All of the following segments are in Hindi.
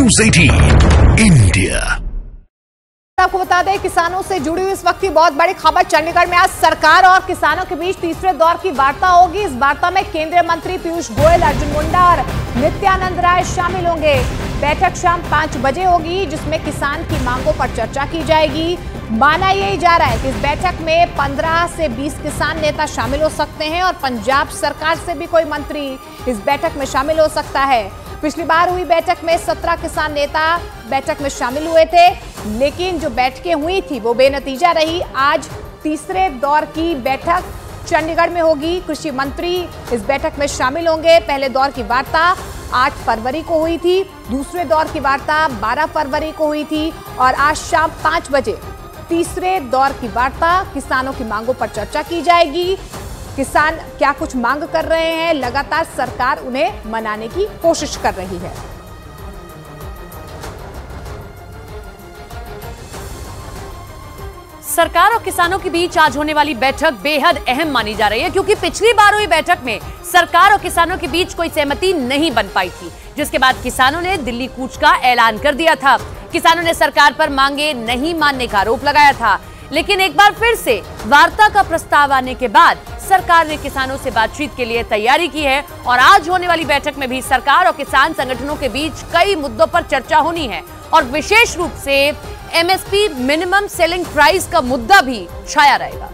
News 18 India. आपको बता दें, किसानों से जुड़ी हुई इस वक्त की बहुत बड़ी खबर। चंडीगढ़ में आज सरकार और किसानों के बीच तीसरे दौर की वार्ता होगी। इस वार्ता में केंद्रीय मंत्री पीयूष गोयल, अर्जुन मुंडा और नित्यानंद राय शामिल होंगे। बैठक शाम 5 बजे होगी, जिसमें किसान की मांगों पर चर्चा की जाएगी। माना यही जा रहा है कि इस बैठक में 15 से 20 किसान नेता शामिल हो सकते हैं और पंजाब सरकार से भी कोई मंत्री इस बैठक में शामिल हो सकता है। पिछली बार हुई बैठक में 17 किसान नेता बैठक में शामिल हुए थे, लेकिन जो बैठकें हुई थी वो बेनतीजा रही। आज तीसरे दौर की बैठक चंडीगढ़ में होगी। कृषि मंत्री इस बैठक में शामिल होंगे। पहले दौर की वार्ता 8 फरवरी को हुई थी, दूसरे दौर की वार्ता 12 फरवरी को हुई थी और आज शाम 5 बजे तीसरे दौर की वार्ता, किसानों की मांगों पर चर्चा की जाएगी। किसान क्या कुछ मांग कर रहे हैं, लगातार सरकार उन्हें मनाने की कोशिश कर रही है। सरकार और किसानों के बीच आज होने वाली बैठक बेहद अहम मानी जा रही है, क्योंकि पिछली बार हुई बैठक में सरकार और किसानों के बीच कोई सहमति नहीं बन पाई थी, जिसके बाद किसानों ने दिल्ली कूच का ऐलान कर दिया था। किसानों ने सरकार पर मांगे नहीं मानने का आरोप लगाया था, लेकिन एक बार फिर से वार्ता का प्रस्ताव आने के बाद सरकार ने किसानों से बातचीत के लिए तैयारी की है और आज होने वाली बैठक में भी सरकार और किसान संगठनों के बीच कई मुद्दों पर चर्चा होनी है और विशेष रूप से एमएसपी मिनिमम सेलिंग प्राइस का मुद्दा भी छाया रहेगा।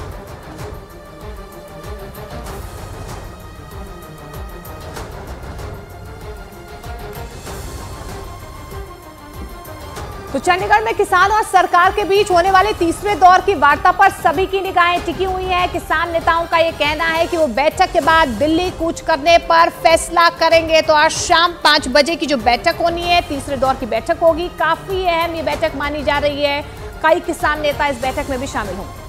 तो चंडीगढ़ में किसान और सरकार के बीच होने वाले तीसरे दौर की वार्ता पर सभी की निगाहें टिकी हुई हैं। किसान नेताओं का यह कहना है कि वो बैठक के बाद दिल्ली कूच करने पर फैसला करेंगे। तो आज शाम 5 बजे की जो बैठक होनी है, तीसरे दौर की बैठक होगी। काफी अहम ये बैठक मानी जा रही है। कई किसान नेता इस बैठक में भी शामिल होंगे।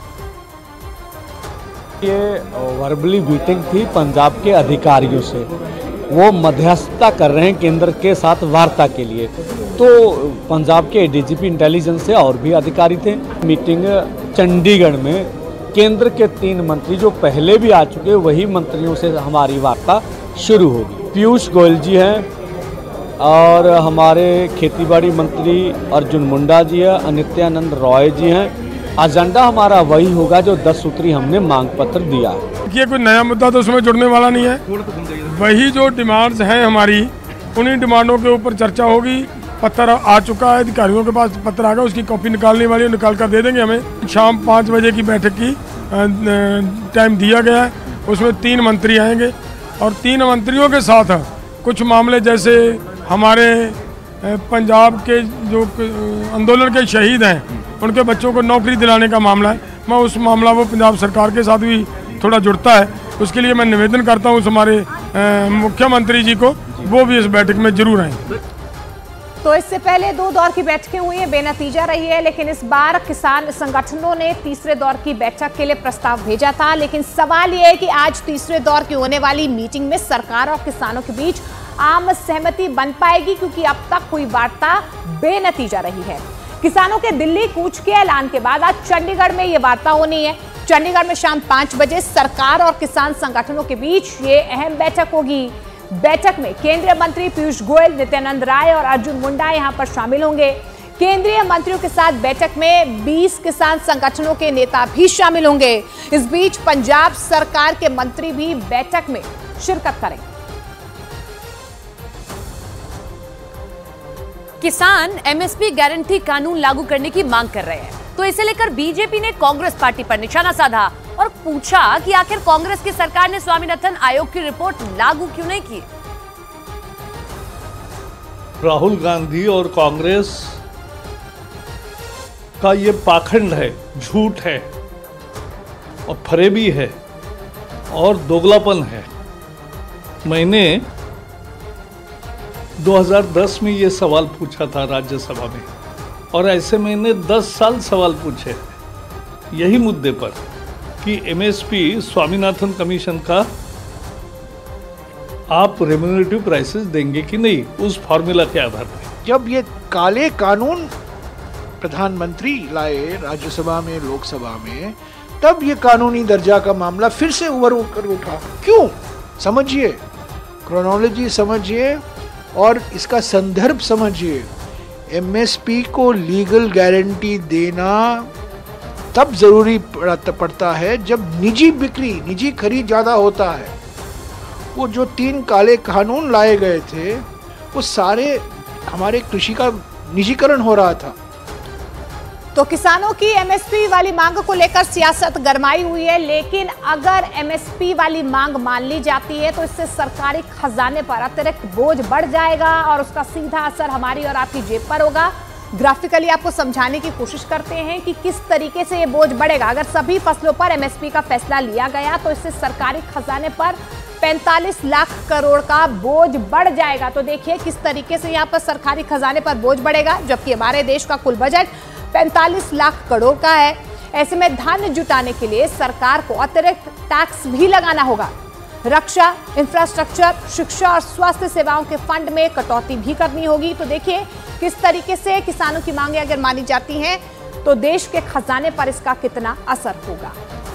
ये वर्बली मीटिंग थी पंजाब के अधिकारियों से, वो मध्यस्थता कर रहे हैं केंद्र के साथ वार्ता के लिए। तो पंजाब के डीजीपी इंटेलिजेंस से और भी अधिकारी थे। मीटिंग चंडीगढ़ में केंद्र के 3 मंत्री जो पहले भी आ चुके, वही मंत्रियों से हमारी वार्ता शुरू होगी। पीयूष गोयल जी हैं और हमारे खेतीबाड़ी मंत्री अर्जुन मुंडा जी है, नित्यानंद राय जी हैं। एजेंडा हमारा वही होगा जो 10 सूत्री हमने मांग पत्र दिया है। ये कोई नया मुद्दा तो उसमें जुड़ने वाला नहीं है। वही जो डिमांड्स हैं हमारी, उन्हीं डिमांडों के ऊपर चर्चा होगी। पत्र आ चुका है, अधिकारियों के पास पत्र आ गया, उसकी कॉपी निकालने वाली है, निकाल कर दे देंगे हमें। शाम 5 बजे की बैठक की टाइम दिया गया है। उसमें 3 मंत्री आएंगे और 3 मंत्रियों के साथ कुछ मामले, जैसे हमारे पंजाब के जो आंदोलन के शहीद हैं, उनके बच्चों को नौकरी दिलाने का मामला है। मैं उस मामला वो पंजाब सरकार के साथ भी थोड़ा जुड़ता है, उसके लिए मैं निवेदन करता हूँ हमारे मुख्यमंत्री जी को, वो भी इस बैठक में जरूर आएंगे। तो इससे पहले 2 दौर की बैठकें हुई हैं, बेनतीजा रही है, लेकिन इस बार किसान संगठनों ने तीसरे दौर की बैठक के लिए प्रस्ताव भेजा था। लेकिन सवाल यह है कि आज तीसरे दौर की होने वाली मीटिंग में सरकार और किसानों के बीच आम सहमति बन पाएगी, क्योंकि अब तक हुई वार्ता बेनतीजा रही है। किसानों के दिल्ली कूच के ऐलान के बाद आज चंडीगढ़ में ये वार्ता होनी है। चंडीगढ़ में शाम 5 बजे सरकार और किसान संगठनों के बीच ये अहम बैठक होगी। बैठक में केंद्रीय मंत्री पीयूष गोयल, नित्यानंद राय और अर्जुन मुंडा यहां पर शामिल होंगे। केंद्रीय मंत्रियों के साथ बैठक में 20 किसान संगठनों के नेता भी शामिल होंगे। इस बीच पंजाब सरकार के मंत्री भी बैठक में शिरकत करेंगे। किसान एमएसपी गारंटी कानून लागू करने की मांग कर रहे हैं, तो इसे लेकर बीजेपी ने कांग्रेस पार्टी पर निशाना साधा और पूछा कि आखिर कांग्रेस की सरकार ने स्वामीनाथन आयोग की रिपोर्ट लागू क्यों नहीं की। राहुल गांधी और कांग्रेस का ये पाखंड है, झूठ है और फरेबी है और दोगलापन है। मैंने 2010 में ये सवाल पूछा था राज्यसभा में, और ऐसे मैंने 10 साल सवाल पूछे यही मुद्दे पर कि एमएसपी स्वामीनाथन कमीशन का आप रेम्यूनरेटिव प्राइसेस देंगे कि नहीं, उस फॉर्मूला के आधार पर। जब ये काले कानून प्रधानमंत्री लाए राज्यसभा में, लोकसभा में, तब ये कानूनी दर्जा का मामला फिर से उभर कर उठा। क्यों? समझिए, क्रोनोलॉजी समझिए। और इसका संदर्भ समझिए। एमएसपी को लीगल गारंटी देना तब जरूरी पड़ता है जब निजी बिक्री, निजी खरीद ज्यादा होता है। वो जो 3 काले कानून लाए गए थे वो सारे हमारे कृषि का निजीकरण हो रहा था। तो किसानों की एमएसपी वाली मांग को लेकर सियासत गरमाई हुई है, लेकिन अगर एमएसपी वाली मांग मान ली जाती है तो इससे सरकारी खजाने पर अतिरिक्त बोझ बढ़ जाएगा और उसका सीधा असर हमारी और आपकी जेब पर होगा। ग्राफिकली आपको समझाने की कोशिश करते हैं कि किस तरीके से ये बोझ बढ़ेगा। अगर सभी फसलों पर एमएसपी का फैसला लिया गया तो इससे सरकारी खजाने पर 45 लाख करोड़ का बोझ बढ़ जाएगा। तो देखिए किस तरीके से यहाँ पर सरकारी खजाने पर बोझ बढ़ेगा, जबकि हमारे देश का कुल बजट 45 लाख करोड़ का है। ऐसे में धन जुटाने के लिए सरकार को अतिरिक्त टैक्स भी लगाना होगा। रक्षा, इंफ्रास्ट्रक्चर, शिक्षा और स्वास्थ्य सेवाओं के फंड में कटौती भी करनी होगी। तो देखिए किस तरीके से किसानों की मांगें अगर मानी जाती हैं तो देश के खजाने पर इसका कितना असर होगा।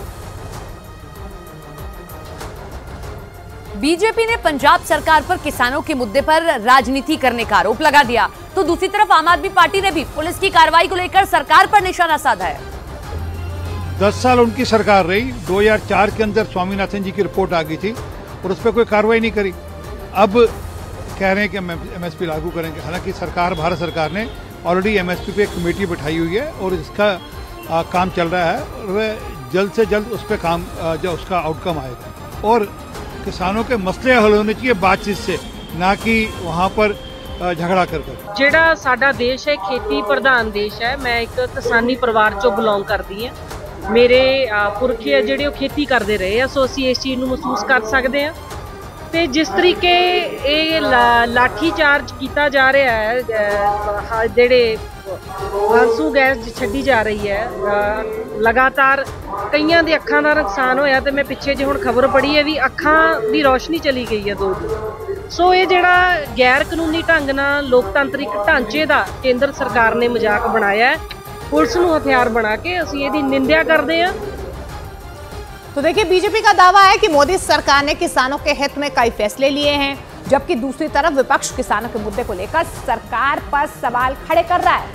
बीजेपी ने पंजाब सरकार पर किसानों के मुद्दे पर राजनीति करने का आरोप लगा दिया, तो दूसरी तरफ आम आदमी पार्टी ने भी पुलिस की कार्रवाई को लेकर सरकार पर निशाना साधा है। 10 साल उनकी सरकार रही। 2004 के अंदर स्वामीनाथन जी की रिपोर्ट आ गई थी और उस पर कोई कार्रवाई नहीं करी। अब कह रहे हैं कि हम एमएसपी लागू करेंगे। हालांकि सरकार, भारत सरकार ने ऑलरेडी एमएसपी पे एक कमेटी बिठाई हुई है और इसका काम चल रहा है और वह जल्द से जल्द उस पर काम, जो उसका आउटकम आएगा। और किसानों के मसले हल होने चाहिए बातचीत से, ना कि वहाँ पर झगड़ा कर कर। ਜਿਹੜਾ ਸਾਡਾ ਦੇਸ਼ ਹੈ ਖੇਤੀ ਪ੍ਰਧਾਨ ਦੇਸ਼ ਹੈ। ਮੈਂ ਇੱਕ ਕਿਸਾਨੀ ਪਰਿਵਾਰ ਚੋਂ ਬਿਲੋਂਗ ਕਰਦੀ ਹਾਂ। ਮੇਰੇ ਪੁਰਖੇ ਜਿਹੜੇ ਉਹ ਖੇਤੀ ਕਰਦੇ ਰਹੇ ਆ, ਸੋ ਅਸੀਂ ਇਸ ਚੀਜ਼ ਨੂੰ ਮਹਿਸੂਸ ਕਰ ਸਕਦੇ ਹਾਂ। ਤੇ ਜਿਸ ਤਰੀਕੇ ਇਹ ਲਾਠੀ ਚਾਰਜ ਕੀਤਾ ਜਾ ਰਿਹਾ ਹੈ, ਜਿਹੜੇ ਆਂਸੂ ਗੈਸ ਛੱਡੀ ਜਾ ਰਹੀ ਹੈ, ਲਗਾਤਾਰ ਕਈਆਂ ਦੇ ਅੱਖਾਂ ਦਾ ਨੁਕਸਾਨ ਹੋਇਆ। ਤੇ ਮੈਂ ਪਿੱਛੇ ਜੇ ਹੁਣ ਖਬਰ ਪੜ੍ਹੀ ਹੈ ਵੀ ਅੱਖਾਂ ਦੀ ਰੋਸ਼ਨੀ ਚਲੀ ਗਈ ਹੈ 2 ਦੀ। ਸੋ ਇਹ ਜਿਹੜਾ ਗੈਰ ਕਾਨੂੰਨੀ ਢੰਗ ਨਾਲ ਲੋਕਤੰਤਰਿਕ ਢਾਂਚੇ ਦਾ ਕੇਂਦਰ ਸਰਕਾਰ ਨੇ ਮਜ਼ਾਕ ਬਣਾਇਆ ਹੈ, ਪੁਲਿਸ ਨੂੰ ਹਥਿਆਰ ਬਣਾ ਕੇ ਅਸੀਂ ਇਹਦੀ ਨਿੰਦਿਆ ਕਰਦੇ ਹਾਂ। तो देखिए बीजेपी का दावा है कि मोदी सरकार ने किसानों के हित में कई फैसले लिए हैं, जबकि दूसरी तरफ विपक्ष किसानों के मुद्दे को लेकर सरकार पर सवाल खड़े कर रहा है।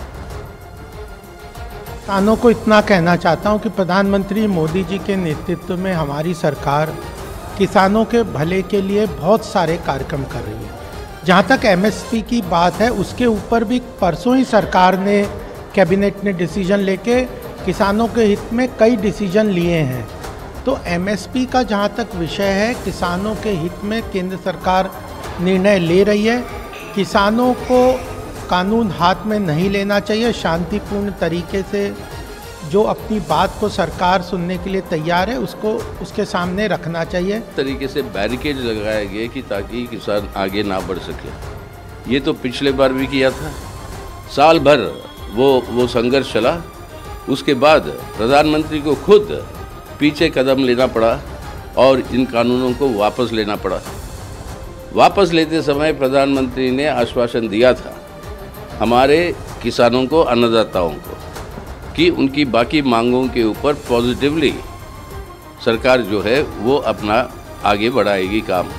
किसानों को इतना कहना चाहता हूं कि प्रधानमंत्री मोदी जी के नेतृत्व में हमारी सरकार किसानों के भले के लिए बहुत सारे कार्यक्रम कर रही है। जहां तक एमएसपी की बात है, उसके ऊपर भी परसों ही सरकार ने, कैबिनेट ने डिसीजन लेके किसानों के हित में कई डिसीजन लिए हैं। तो एमएसपी का जहाँ तक विषय है, किसानों के हित में केंद्र सरकार निर्णय ले रही है। किसानों को कानून हाथ में नहीं लेना चाहिए। शांतिपूर्ण तरीके से जो अपनी बात को सरकार सुनने के लिए तैयार है उसको उसके सामने रखना चाहिए। तरीके से बैरिकेड लगाए गए कि ताकि किसान आगे ना बढ़ सके। ये तो पिछले बार भी किया था। साल भर वो संघर्ष चला। उसके बाद प्रधानमंत्री को खुद पीछे कदम लेना पड़ा और इन कानूनों को वापस लेना पड़ा। वापस लेते समय प्रधानमंत्री ने आश्वासन दिया था हमारे किसानों को, अन्नदाताओं को, कि उनकी बाकी मांगों के ऊपर पॉजिटिवली सरकार जो है वो अपना आगे बढ़ाएगी काम।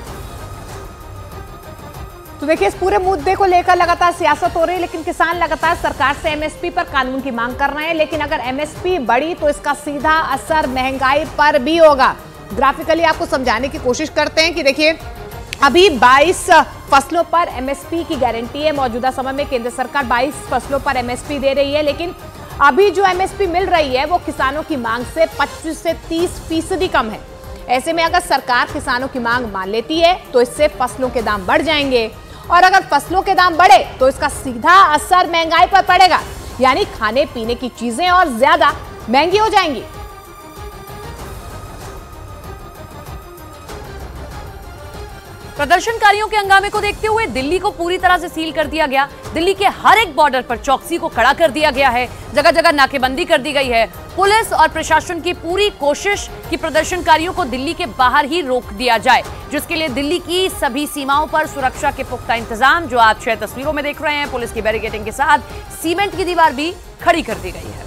तो देखिए इस पूरे मुद्दे को लेकर लगातार सियासत हो रही है, लेकिन किसान लगातार सरकार से एमएसपी पर कानून की मांग कर रहे हैं। लेकिन अगर एमएसपी बढ़ी तो इसका सीधा असर महंगाई पर भी होगा। ग्राफिकली आपको समझाने की कोशिश करते हैं कि देखिए अभी 22 फसलों पर एमएसपी की गारंटी है। मौजूदा समय में केंद्र सरकार 22 फसलों पर एमएसपी दे रही है, लेकिन अभी जो एमएसपी मिल रही है वो किसानों की मांग से 25 से 30% कम है। ऐसे में अगर सरकार किसानों की मांग मान लेती है तो इससे फसलों के दाम बढ़ जाएंगे, और अगर फसलों के दाम बढ़े तो इसका सीधा असर महंगाई पर पड़ेगा, यानी खाने पीने की चीजें और ज्यादा महंगी हो जाएंगी। प्रदर्शनकारियों के हंगामे को देखते हुए दिल्ली को पूरी तरह से सील कर दिया गया। दिल्ली के हर एक बॉर्डर पर चौकसी को खड़ा कर दिया गया है। जगह जगह नाकेबंदी कर दी गई है। पुलिस और प्रशासन की पूरी कोशिश कि प्रदर्शनकारियों को दिल्ली के बाहर ही रोक दिया जाए, जिसके लिए दिल्ली की सभी सीमाओं पर सुरक्षा के पुख्ता इंतजाम, जो आप 6 तस्वीरों में देख रहे हैं, पुलिस की बैरिकेडिंग के साथ सीमेंट की दीवार भी खड़ी कर दी गई है।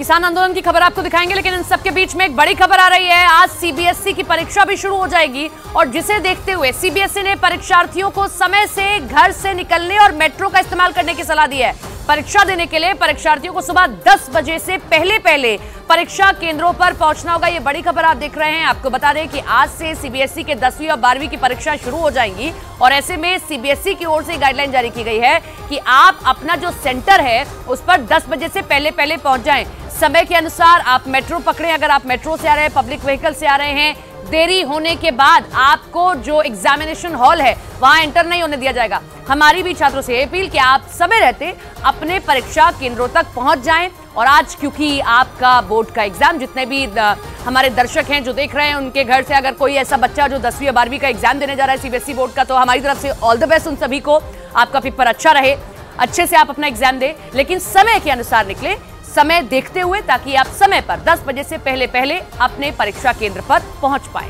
किसान आंदोलन की खबर आपको दिखाएंगे, लेकिन इन सबके बीच में एक बड़ी खबर आ रही है। आज सीबीएसई की परीक्षा भी शुरू हो जाएगी और जिसे देखते हुए सीबीएसई ने परीक्षार्थियों को समय से घर से निकलने और मेट्रो का इस्तेमाल करने की सलाह दी है। परीक्षा देने के लिए परीक्षार्थियों को सुबह 10 बजे से पहले परीक्षा केंद्रों पर पहुंचना होगा। ये बड़ी खबर आप देख रहे हैं। आपको बता दें कि आज से सीबीएसई के 10वीं और 12वीं की परीक्षा शुरू हो जाएंगी और ऐसे में सीबीएसई की ओर से गाइडलाइन जारी की गई है कि आप अपना जो सेंटर है उस पर 10 बजे से पहले पहुंच जाएं। समय के अनुसार आप मेट्रो पकड़ें। अगर आप मेट्रो से आ रहे हैं, पब्लिक व्हीकल से आ रहे हैं, देरी होने के बाद आपको जो एग्जामिनेशन हॉल है वहां एंटर नहीं होने दिया जाएगा। हमारी भी छात्रों से अपील कि आप समय रहते अपने परीक्षा केंद्रों तक पहुंच जाएं। और आज क्योंकि आपका बोर्ड का एग्जाम, जितने भी हमारे दर्शक हैं जो देख रहे हैं, उनके घर से अगर कोई ऐसा बच्चा जो 10वीं या 12वीं का एग्जाम देने जा रहा है सीबीएसई बोर्ड का, तो हमारी तरफ से ऑल द बेस्ट उन सभी को। आपका पेपर अच्छा रहे, अच्छे से आप अपना एग्जाम दें, लेकिन समय के अनुसार निकले, समय देखते हुए, ताकि आप समय पर 10 बजे से पहले अपने परीक्षा केंद्र पर पहुंच पाए।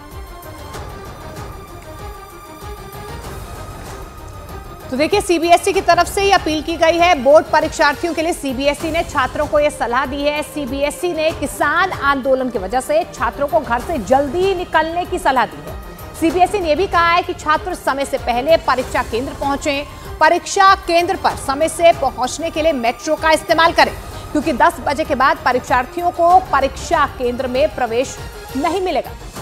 तो देखिए, सीबीएसई की तरफ से ये अपील की गई है बोर्ड परीक्षार्थियों के लिए। सीबीएसई ने छात्रों को यह सलाह दी है। सीबीएसई ने किसान आंदोलन की वजह से छात्रों को घर से जल्दी निकलने की सलाह दी है। सीबीएसई ने भी कहा है कि छात्र समय से पहले परीक्षा केंद्र पहुंचे। परीक्षा केंद्र पर समय से पहुंचने के लिए मेट्रो का इस्तेमाल करें, क्योंकि 10 बजे के बाद परीक्षार्थियों को परीक्षा केंद्र में प्रवेश नहीं मिलेगा।